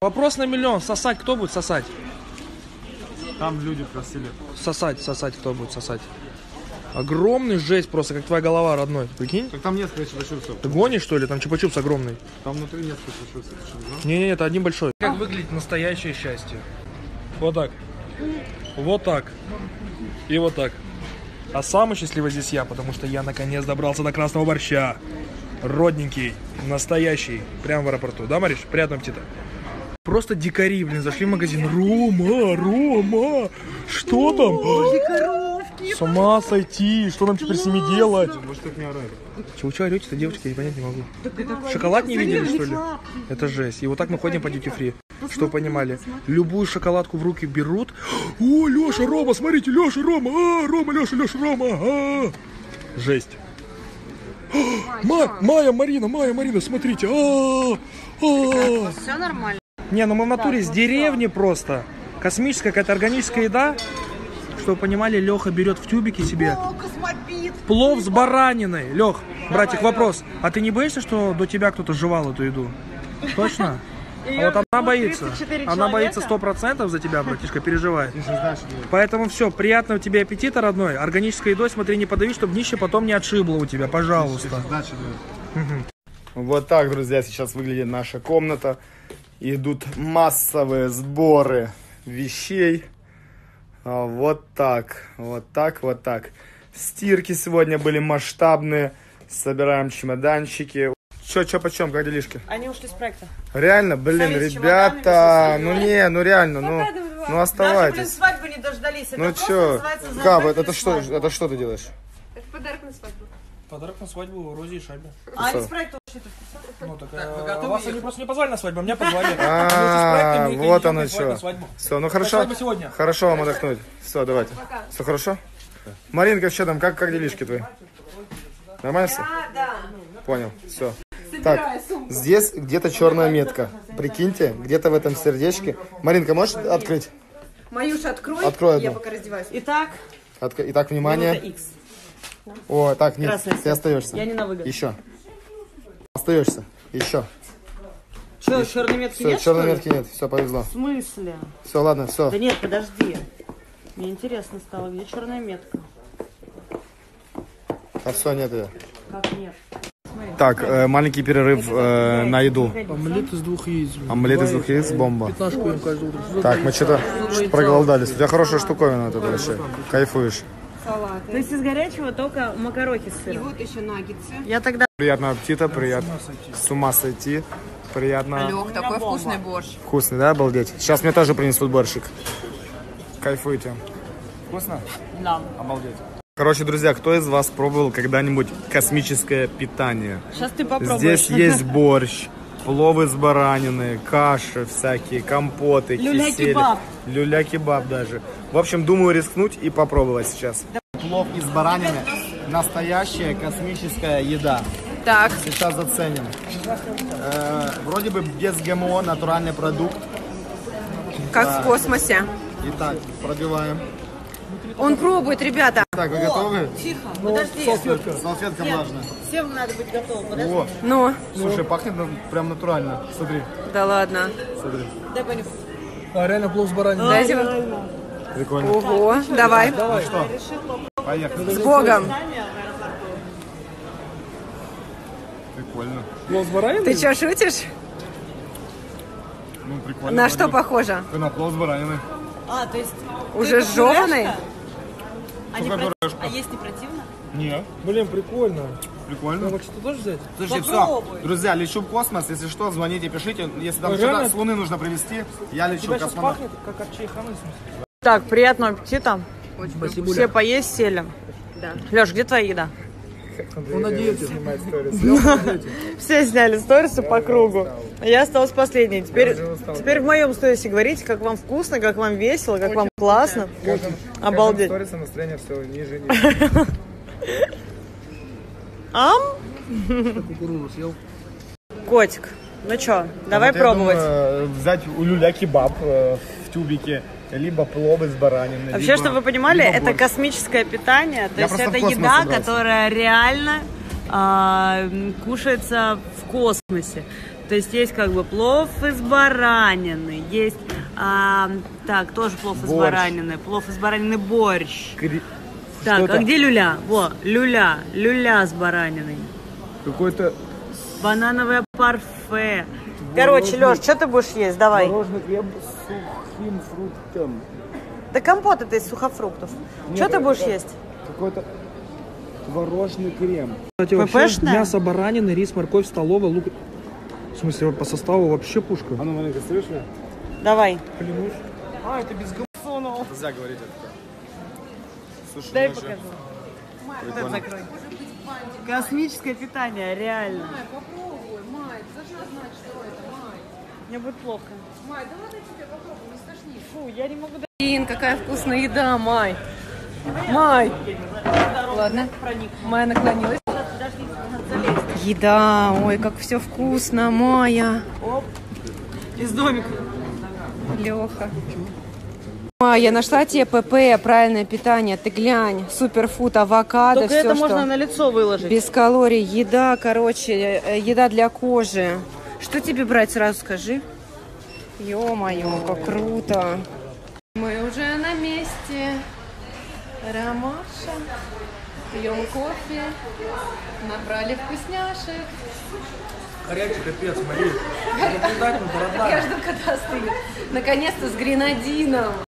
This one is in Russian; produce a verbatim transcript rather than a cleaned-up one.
Вопрос на миллион. Сосать кто будет сосать? Там люди просили. Сосать, сосать кто будет сосать? Огромный жесть просто, как твоя голова, родной. Прикинь? Так там несколько чупа-чупсов. Ты гонишь, что ли? Там чупа-чупс огромный. Там внутри несколько чупа-чупсов. Не-не, это один большой. Как выглядит настоящее счастье? Вот так. Вот так. И вот так. А самый счастливый здесь я, потому что я наконец добрался до красного борща. Родненький, настоящий. Прямо в аэропорту. Да, Мариш? Приятного аппетита. Просто дикари, блин, зашли в магазин. Рома, Рома, что там? С ума сойти, что нам теперь с ними делать? Может, их не орать. Чего вы орете-то, девочки, я понять не могу. Шоколад не видели, что ли? Это жесть. И вот так мы ходим по duty free. Что вы понимали? Любую шоколадку в руки берут. О, Леша, Рома, смотрите, Леша, Рома, а, Рома, Леша, Леша, Рома, а. Жесть. Ма, Майя, Марина, Майя, Марина, смотрите. А, а. Все нормально. Не, ну мы в натуре с деревни просто. Космическая какая-то органическая еда. Чтобы вы понимали, Леха берет в тюбике себе плов с бараниной. Лех, братик, вопрос. А ты не боишься, что до тебя кто-то жевал эту еду? Точно? А вот она боится. Она боится сто процентов за тебя, братишка, переживает. Поэтому все, приятного тебе аппетита, родной. Органической едой смотри, не подави, чтобы днище потом не отшибло у тебя, пожалуйста. Вот так, друзья, сейчас выглядит наша комната. Идут массовые сборы вещей. Вот так, вот так, вот так. Стирки сегодня были масштабные. Собираем чемоданчики. Че, че, почем, как делишки? Они ушли с проекта. Реально, блин, Сами ребята, ну не, ну реально, ну, ну оставайтесь. Даже, блин, свадьбы не дождались. Ну это че, Габ, это, это что, это что ты делаешь? Это подарок на свадьбу. Подарок на свадьбу Розе и Шабе. А они с проекта ушли. Ну так, а вас они просто не позвали на свадьбу, а меня позвали. А, вот оно что. Все, ну хорошо. Сегодня. Хорошо вам отдохнуть. Все, давайте. Все хорошо? Маринка, что там, как, как делишки твои? Нормально все? Да, да. Понял, все. Так, здесь где-то черная метка. Прикиньте, где-то в этом сердечке. Маринка, можешь открыть? Маюша, открой. Открой одну. Я пока раздеваюсь. Итак. Отк... Итак, внимание. X. О, так, нет, Красный ты цвет. остаешься. Я не на выгод. Еще. Остаешься. Еще. Что, черной метки Все, нет, черной что ли? метки нет. Все, повезло. В смысле? Все, ладно, все. Да нет, подожди. Мне интересно стало, где черная метка? А все, нет ее. Как нет? Так, э, маленький перерыв э, на еду. Омлет из двух яиц. Омлет из двух яиц, бомба. Пятнашку им каждое утро. Так, мы что-то проголодались. У тебя хорошая штуковина тут вообще. Кайфуешь. Салаты. То есть из горячего только макарохи с сыром. И вот еще наггетсы. Я тогда... Приятного аппетита, приятно. С ума сойти. Приятно. Лёх, такой вкусный борщ. Вкусный, да, обалдеть? Сейчас мне тоже принесут борщик. Кайфуйте. Вкусно? Да. Обалдеть. Короче, друзья, кто из вас пробовал когда-нибудь космическое питание? Сейчас ты попробуешь. Здесь есть борщ, плов из баранины, каши всякие, компоты, кисели. Люля-кебаб. Люля-кебаб даже. В общем, думаю рискнуть и попробовать сейчас. Плов из баранины. Настоящая космическая еда. Так. Сейчас заценим. Э, вроде бы без ГМО, натуральный продукт. Как Да. в космосе. Итак, пробиваем. Он пробует, ребята. Так, вы готовы? Тихо, подожди. Салфетка, салфетка влажная. Всем надо быть готовым, подожди. О, Ну, слушай, пахнет ну, прям натурально. Смотри, да ладно. смотри. Дай понюхай. А реально плов с бараниной. Дайте вы- Прикольно. Ого, давай. Ну что, поехали. С Богом. Прикольно. Плов с бараниной? Ты что, шутишь? Ну, прикольно. На что похоже? Ты на плов с бараниной. А, то есть... Уже ты как сжёванный? пюрешка? А, не Как про- пюрешка. а есть не противно? Нет. Блин, прикольно. Прикольно. Хочешь ты тоже взять? Слушайте, Попробуй. все, друзья, лечу в космос. Если что, звоните, пишите. Если там Ой, что-то реально? с Луны нужно привезти, я лечу Тебя в сейчас космонавт. пахнет, как от чайханы, в смысле. Так, приятного аппетита. Спасибо. Все поесть сели. Да. Леш, где твоя еда? Он на диете. Все сняли сторисы по кругу. Я осталась последней. Теперь, теперь в моем сторисе говорите, как вам вкусно, как вам весело, как вам классно. Обалдеть. Настроение все ниже, ниже. Ам? Кукурузу съел. Котик, ну чё, давай Вот я пробовать. думаю, взять у люля кебаб э, в тюбике, либо плов из баранины. Вообще, либо- чтобы вы понимали, либо это борщ. космическое питание. То Я есть просто это в космос еда, собрался. которая реально а, кушается в космосе. То есть есть как бы плов из баранины, есть, а, так, тоже плов из Борщ. баранины, плов из баранины борщ. Кри- Так, Что-то- а где люля? Во, люля, люля с бараниной. Какой-то Банановое парфе. Короче, Леш, что ты будешь есть? Давай. творожный хлеб с сухим фруктом. Да компот это из сухофруктов. Что ты будешь есть? Какой-то творожный крем. Кстати, вообще ППшная? мясо баранины, рис, морковь, столовая, лук. В смысле, по составу вообще пушка. А ну, маленько, слышишь? Давай. Клянусь. А, это без гам... Нельзя говорить это. Слушай, Дай ну, покажу. прикольно. Закрой. Космическое питание, реально. Май, попробуй, Май, ты должна знать, что это, Май. Мне будет плохо. Май, да ладно тебе, попробуй, не страшнее. Фу, я не могу... Блин, какая вкусная еда, Май. Май. Ладно, Майя наклонилась. Еда, ой, как все вкусно, Майя. Из домика. Леха. Майя, я нашла тебе ПП, правильное питание. Ты глянь, суперфуд, авокадо, Только все, это что... можно на лицо выложить. Без калорий, еда, короче, э, еда для кожи. Что тебе брать, сразу скажи? Ё-моё, как круто. Мы уже на месте. Ромаша. Пьем кофе. Набрали вкусняшек. Горячий капец, Мария. Наблюдательно, Я жду, когда остынет. Наконец-то с гренадином.